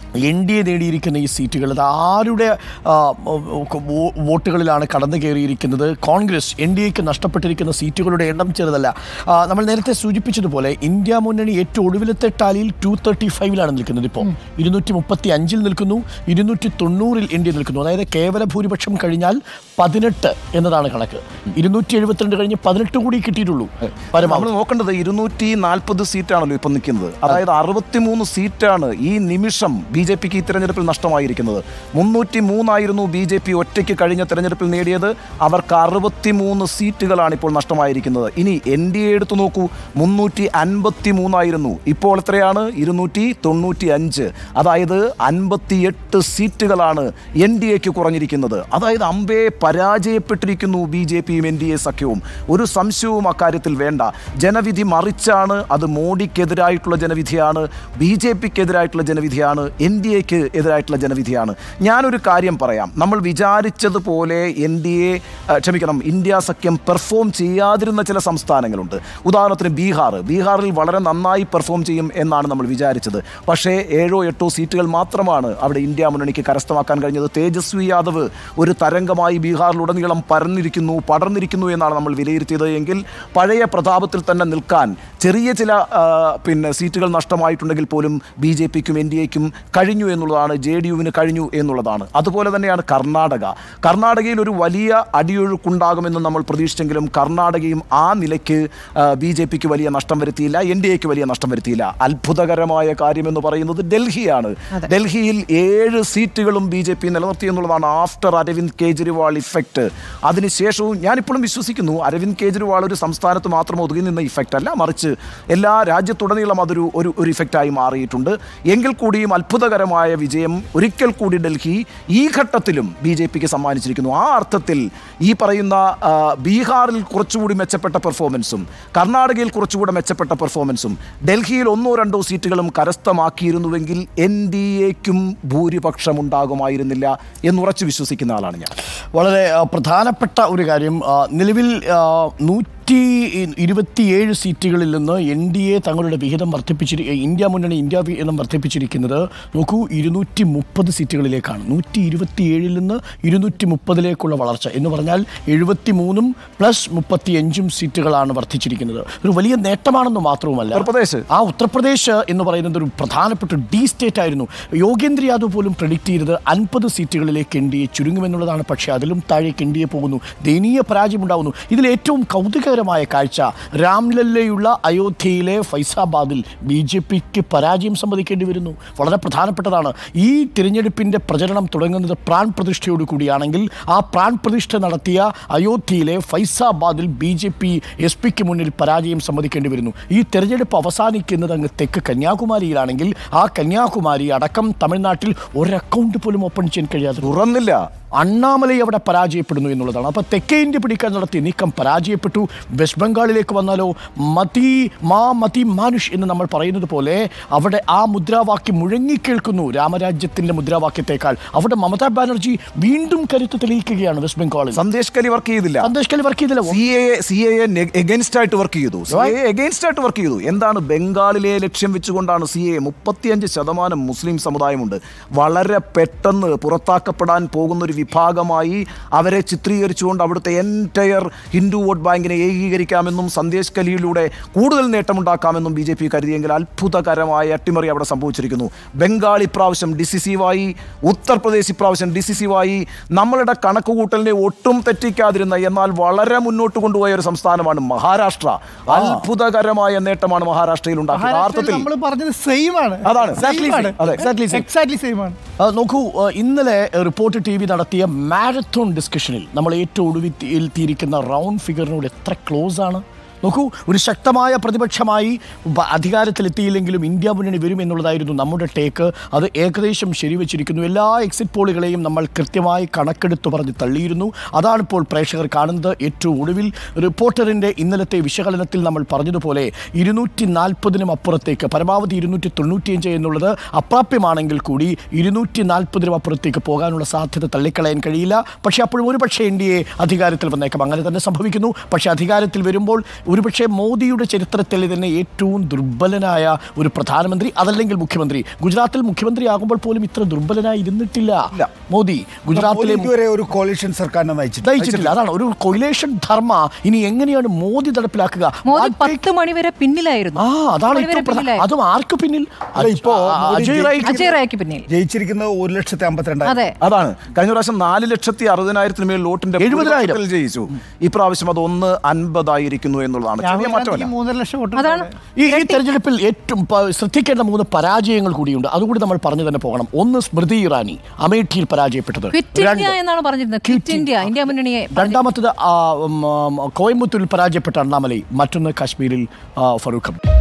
N D A നേടിയിരിക്കുന്ന ഈ സീറ്റുകൾ അത് ആരുടെ വോട്ടുകളിലാണ് കടന്നു കയറിയിരിക്കുന്നത്? കോൺഗ്രസ് എൻ ഡി എക്ക് നഷ്ടപ്പെട്ടിരിക്കുന്ന സീറ്റുകളുടെ എണ്ണം ചെറുതല്ല. നമ്മൾ നേരത്തെ സൂചിപ്പിച്ചതുപോലെ ഇന്ത്യ മുന്നണി ഏറ്റവും ഒടുവിലത്തെ ടാലിയിൽ 235 നിൽക്കുന്നത്. ഇപ്പോൾ 235 നിൽക്കുന്നു, 290 എൻ ഡി എ നിൽക്കുന്നു. അതായത് കേവല ഭൂരിപക്ഷം കഴിഞ്ഞാൽ 18 എന്നതാണ് കണക്ക്. 272 കഴിഞ്ഞ് 18 കൂടി കിട്ടിയിട്ടുള്ളൂ. നമ്മൾ നോക്കേണ്ടത് 240 സീറ്റാണല്ലോ ഇപ്പം നിൽക്കുന്നത്. അതായത് 63 സീറ്റാണ് ഈ നിമിഷം BJP ഈ തെരഞ്ഞെടുപ്പിൽ നഷ്ടമായിരിക്കുന്നത്. 303 BJP ഒറ്റയ്ക്ക് കഴിഞ്ഞ തെരഞ്ഞെടുപ്പിൽ നേടിയത്. അവർക്ക് 63 സീറ്റുകളാണ് ഇപ്പോൾ നഷ്ടമായിരിക്കുന്നത്. ഇനി NDA എടുത്തു നോക്കൂ, 353 ഇപ്പോൾ എത്രയാണ്? 295. അതായത് 58 സീറ്റുകളാണ് NDAക്ക് കുറഞ്ഞിരിക്കുന്നത്. അതായത് അമ്പേ പരാജയപ്പെട്ടിരിക്കുന്നു BJPയും NDA സഖ്യവും. ഒരു സംശയവും അക്കാര്യത്തിൽ വേണ്ട. ജനവിധി മറിച്ചാണ്. അത് മോഡിക്കെതിരായിട്ടുള്ള ജനവിധിയാണ്, BJPക്കെതിരായിട്ടുള്ള ജനവിധിയാണ്, NDAക്ക് എതിരായിട്ടുള്ള ജനവിധിയാണ്. ഞാനൊരു കാര്യം പറയാം. നമ്മൾ വിചാരിച്ചതുപോലെ ഇന്ത്യ സഖ്യം പെർഫോം ചെയ്യാതിരുന്ന ചില സംസ്ഥാനങ്ങളുണ്ട്. ഉദാഹരണത്തിന് ബീഹാറിൽ വളരെ നന്നായി പെർഫോം ചെയ്യും എന്നാണ് നമ്മൾ വിചാരിച്ചത്. പക്ഷേ 7-8 സീറ്റുകൾ മാത്രമാണ് അവിടെ ഇന്ത്യ മുന്നണിക്ക് കരസ്ഥമാക്കാൻ കഴിഞ്ഞത്. തേജസ്വി യാദവ് ഒരു തരംഗമായി ബീഹാറിലുടനീളം പടർന്നിരിക്കുന്നു എന്നാണ് നമ്മൾ വിലയിരുത്തിയത്. എങ്കിൽ പഴയ പ്രതാപത്തിൽ തന്നെ നിൽക്കാൻ ചെറിയ ചില സീറ്റുകൾ നഷ്ടമായിട്ടുണ്ടെങ്കിൽ പോലും BJPക്കും NDAക്കും കഴിഞ്ഞു എന്നുള്ളതാണ്, JDUവിന് കഴിഞ്ഞു എന്നുള്ളതാണ്. അതുപോലെ തന്നെയാണ് കർണാടകയിൽ ഒരു വലിയ അടിയൊഴുക്കുണ്ടാകുമെന്ന് നമ്മൾ പ്രതീക്ഷിച്ചെങ്കിലും കർണാടകയും ആ നിലയ്ക്ക് BJPക്ക് വലിയ നഷ്ടം വരുത്തിയില്ല, NDAക്ക് വലിയ നഷ്ടം വരുത്തിയില്ല. അത്ഭുതകരമായ കാര്യമെന്ന് പറയുന്നത് ഡൽഹിയാണ്. ഡൽഹിയിൽ 7 സീറ്റുകളും BJP നിലനിർത്തി എന്നുള്ളതാണ് ആഫ്റ്റർ അരവിന്ദ് കെജ്രിവാൾ ഇഫക്റ്റ്. അതിനുശേഷവും ഞാനിപ്പോഴും വിശ്വസിക്കുന്നു അരവിന്ദ് കെജ്രിവാൾ ഒരു സംസ്ഥാനത്ത് മാത്രം ഒതുങ്ങി നിന്ന ഇഫക്റ്റ് അല്ല, മറിച്ച് എല്ലാ രാജ്യത്തുടനീളം അതൊരു ഇഫക്റ്റായി മാറിയിട്ടുണ്ട്. എങ്കിൽ കൂടിയും അത്ഭുതകരമായ വിജയം ഒരിക്കൽ കൂടി ഡൽഹി ഈ ഘട്ടത്തിലും BJPക്ക് സമ്മാനിച്ചിരിക്കുന്നു. ആ അർത്ഥത്തിൽ ഈ പറയുന്ന ബീഹാറിൽ കുറച്ചുകൂടി മെച്ചപ്പെട്ട പെർഫോമൻസും കർണാടകയിൽ കുറച്ചുകൂടി മെച്ചപ്പെട്ട പെർഫോമൻസും ഡൽഹിയിൽ 1-2 സീറ്റുകളും കരസ്ഥമാക്കിയിരുന്നുവെങ്കിൽ NDAക്കും ഭൂരിപക്ഷം ഉണ്ടാകുമായിരുന്നില്ല എന്നുറച്ചു വിശ്വസിക്കുന്ന ആളാണ് ഞാൻ. വളരെ പ്രധാനപ്പെട്ട ഒരു കാര്യം, നിലവിൽ 127 സീറ്റുകളിൽ നിന്ന് NDA തങ്ങളുടെ വിഹിതം ഇന്ത്യ മുന്നണി വിഹിതം വർദ്ധിപ്പിച്ചിരിക്കുന്നത് നോക്കൂ 230 സീറ്റുകളിലേക്കാണ്. 127 നിന്ന് 230 വളർച്ച എന്ന് പറഞ്ഞാൽ 73 + 35 സീറ്റുകളാണ് വർദ്ധിച്ചിരിക്കുന്നത്. ഒരു വലിയ നേട്ടമാണെന്ന് മാത്രവുമല്ല, ഉത്തർപ്രദേശ് എന്ന് പറയുന്നത് ഒരു പ്രധാനപ്പെട്ട ഡി സ്റ്റേറ്റ് ആയിരുന്നു. യോഗേന്ദ്ര യാദവ് പോലും പ്രെഡിക്റ്റ് ചെയ്തത് 50 സീറ്റുകളിലേക്ക് NDA ചുരുങ്ങുമെന്നുള്ളതാണ്. പക്ഷേ അതിലും താഴേക്ക് NDA പോകുന്നു, ദയനീയ പരാജയമുണ്ടാകുന്നു. ഇതിൽ ഏറ്റവും കൗതുകകരമായ കാഴ്ച, രാംലല്ലയുള്ള അയോധ്യയിലെ ഫൈസാബാദിൽ BJPക്ക് പരാജയം സമ്മതിക്കേണ്ടി വരുന്നു. വളരെ പ്രധാനപ്പെട്ടതാണ്. ഈ തിരഞ്ഞെടുപ്പിൻ്റെ പ്രചരണം തുടങ്ങുന്നത് പ്രാൺ പ്രതിഷ്ഠയോടു കൂടിയാണെങ്കിൽ ആ പ്രാൺ പ്രതിഷ്ഠ നടത്തിയ അയോധ്യയിലെ ഫൈസാബാദിൽ BJP SP-ക്ക് മുന്നിൽ പരാജയം സമ്മതിക്കേണ്ടി വരുന്നു. ഈ തിരഞ്ഞെടുപ്പ് അവസാനിക്കുന്നത് അങ്ങ് തെക്ക് കന്യാകുമാരിയിലാണെങ്കിൽ ആ കന്യാകുമാരി അടക്കം തമിഴ്നാട്ടിൽ ഒരു അക്കൗണ്ട് പോലും ഓപ്പൺ ചെയ്യാൻ കഴിയാതെ തുറന്നില്ല. അണ്ണാമലൈ അവിടെ പരാജയപ്പെടുന്നു എന്നുള്ളതാണ്. അപ്പോൾ തെക്കേ ഇന്ത്യ പിടിക്കാൻ നടത്തിയ നീക്കം പരാജയപ്പെട്ടു. വെസ്റ്റ് ബംഗാളിലേക്ക് വന്നാലോ മതി മാനുഷ് എന്ന് നമ്മൾ പറയുന്നത് പോലെ അവിടെ ആ മുദ്രാവാക്യം മുഴങ്ങിക്കേൾക്കുന്നു രാമരാജ്യത്തിൻ്റെ മുദ്രാവാക്യത്തെക്കാൾ. അവിടെ മമതാ ബാനർജി വീണ്ടും കരുത്ത് തെളിയിക്കുകയാണ്. വെസ്റ്റ് ബംഗാളിൽ സന്ദേശ് കലി വർക്ക് ചെയ്തില്ല. CAA എഗൈൻസ്റ്റ് ആയിട്ട് വർക്ക് ചെയ്തു. എന്താണ് ബംഗാളിലെ ലക്ഷ്യം വെച്ചുകൊണ്ടാണ് CAA? 35% മുസ്ലിം സമുദായമുണ്ട്. വളരെ പെട്ടെന്ന് പുറത്താക്കപ്പെടാൻ പോകുന്ന ഒരു വിഭാഗമായി അവരെ ചിത്രീകരിച്ചുകൊണ്ട് അവിടുത്തെ എൻറ്റയർ ഹിന്ദു വോട്ട് ബാങ്കിനെ ഏകീകരിക്കാമെന്നും സന്ദേശ് കലിയിലൂടെ കൂടുതൽ നേട്ടമുണ്ടാക്കാമെന്നും BJP കരുതിയെങ്കിൽ അത്ഭുതകരമായ അട്ടിമറി അവിടെ സംഭവിച്ചിരിക്കുന്നു. ബംഗാൾ ഇപ്രാവശ്യം ഡിസിസീവായി, ഉത്തർപ്രദേശ് ഇപ്രാവശ്യം ഡിസിസീവായി. നമ്മളുടെ കണക്കുകൂട്ടലിനെ ഒട്ടും തെറ്റിക്കാതിരുന്ന എന്നാൽ വളരെ മുന്നോട്ട് കൊണ്ടുപോയ ഒരു സംസ്ഥാനമാണ് മഹാരാഷ്ട്ര. അത്ഭുതകരമായ നേട്ടമാണ് മഹാരാഷ്ട്രയിൽ ഉണ്ടാക്കിയത്. നോക്കൂ, ഇന്നലെ റിപ്പോർട്ട് TV നടത്തിയ മാരത്തോൺ ഡിസ്കഷനിൽ നമ്മൾ ഏറ്റവും ഒടുവിൽ റൗണ്ട് ഫിഗറിനോട് എത്ര ക്ലോസ് ആണ്. നോക്കൂ, ഒരു ശക്തമായ പ്രതിപക്ഷമായി അധികാരത്തിലെത്തിയില്ലെങ്കിലും ഇന്ത്യ മുന്നണി വരുമെന്നുള്ളതായിരുന്നു നമ്മുടെ ടേക്ക്. അത് ഏകദേശം ശരിവച്ചിരിക്കുന്നു. എല്ലാ എക്സിറ്റ് പോളുകളെയും നമ്മൾ കൃത്യമായി കണക്കെടുത്ത് പറഞ്ഞ് തള്ളിയിരുന്നു. അതാണിപ്പോൾ പ്രേക്ഷകർ കാണുന്നത്. ഏറ്റവും ഒടുവിൽ റിപ്പോർട്ടറിൻ്റെ ഇന്നലത്തെ വിശകലനത്തിൽ നമ്മൾ പറഞ്ഞതുപോലെ 240-നും അപ്പുറത്തേക്ക്, പരമാവധി 295 എന്നുള്ളത് അപ്രാപ്യമാണെങ്കിൽ കൂടി 240-നും അപ്പുറത്തേക്ക് പോകാനുള്ള സാധ്യത തള്ളിക്കളയാൻ കഴിയില്ല. പക്ഷേ അപ്പോഴും ഒരു പക്ഷേ NDA അധികാരത്തിൽ വന്നേക്കാം. അങ്ങനെ തന്നെ സംഭവിക്കുന്നു. പക്ഷേ അധികാരത്തിൽ വരുമ്പോൾ ഒരുപക്ഷെ മോദിയുടെ ചരിത്രത്തിൽ തന്നെ ഏറ്റവും ദുർബലനായ ഒരു പ്രധാനമന്ത്രി അതല്ലെങ്കിൽ മുഖ്യമന്ത്രി. ഗുജറാത്തിൽ മുഖ്യമന്ത്രി ആകുമ്പോൾ പോലും ഇത്ര ദുർബലനായി ഇരുന്നിട്ടില്ല മോദി. ഗുജറാത്തിലെ ഇതുവരെ ഒരു കോalition സർക്കാരിനെ നയിച്ചിട്ടില്ല. അതാണ് ഒരു കൊയിലേഷൻ ധർമ്മ. ഇനി എങ്ങനെയാണ് മോദി നടപ്പിലാക്കുക? 10 മണി വരെ പിന്നിലായിരുന്നു. അതാണ് ഏറ്റവും പ്രധാനം. അതും ആർക്ക് പിന്നിൽ? ഇപ്പോ അജയ് റായ്ക്ക് പിന്നിൽ ജയിച്ചിരിക്കുന്നത് 1,52,000. അതാണ് കഴിഞ്ഞ പ്രാവശ്യം 4,60,60,000 മേൽ വോട്ടിന്റെ 70,000 ജയിച്ചു. ഇപ്രാവശ്യം അത് 1,50,000 എന്നുള്ളതാണ്. ചെറിയ മാറ്റമല്ല. 3 ലക്ഷം വോട്ട്. അതാണ് ഈ തെരഞ്ഞെടുപ്പിൽ ഏറ്റവും ശ്രദ്ധിക്കേണ്ട 3 പരാജയങ്ങൾ കൂടിയുണ്ട്. അതുകൂടി നമ്മൾ പറഞ്ഞു തന്നെ പോകണം. ഒന്ന് സ്മൃതി ഇറാനി അമേഠിയിൽ പരാജയപ്പെട്ടത്. ക്വിറ്റ് ഇന്ത്യ എന്നാണ് പറഞ്ഞിരുന്നത്. ക്വിറ്റ് ഇന്ത്യ മുന്നണിയെ. രണ്ടാമത്തത് കോയമ്പത്തൂരിൽ പരാജയപ്പെട്ട അണ്ണാമലൈ. മറ്റൊന്ന് കാശ്മീരിൽ ഫറൂഖ് അബ്ദുള്ള.